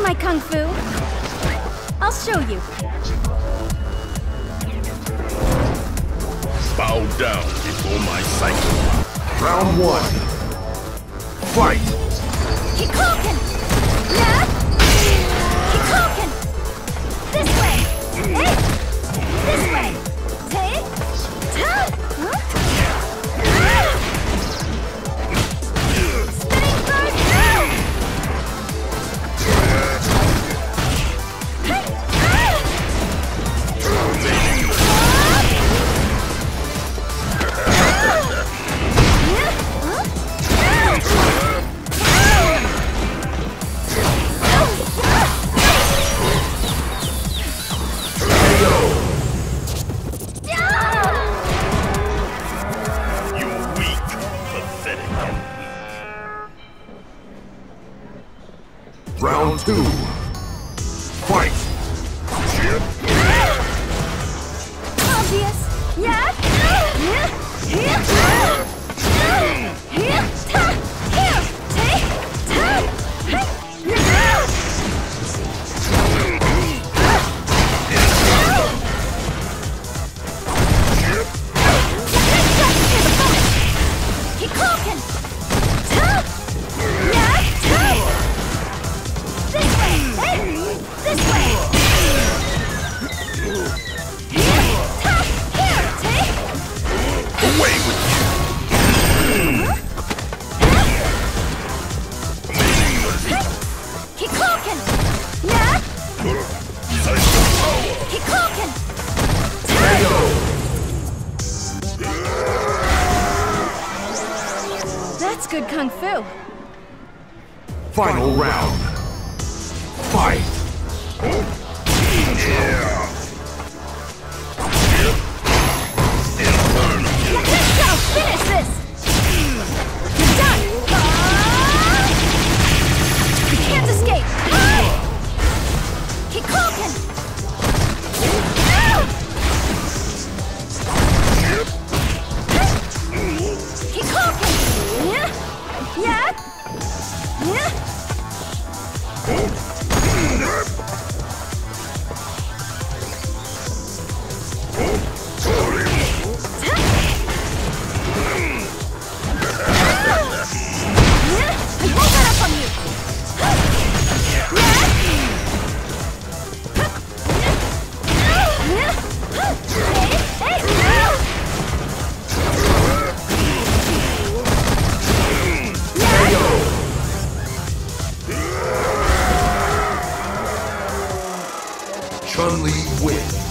my kung fu. I'll show you. Bow down before my sight. Round one. Fight! Kikoken! Yeah? Kikoken! This way! Hey! This way! Hey! Ta! Huh? Spinning first! Round two. Fight! Obvious. Yeah? Yeah? Here? Here? Ta! Here! Take! Ta! Hey! Kikoken! Ta! Yeah? Ta! This way! Hey! This way! Here! Ta! Here! Take! Away with you! Kikoken! Yeah? Kikoken! That's good kung fu. Final round. Fight! Let's go! Finish this! You're done! You can't escape! Kikoken! Kikoken! Yeah? Yeah? Yeah? I won't let up on you! Chun-Li wins.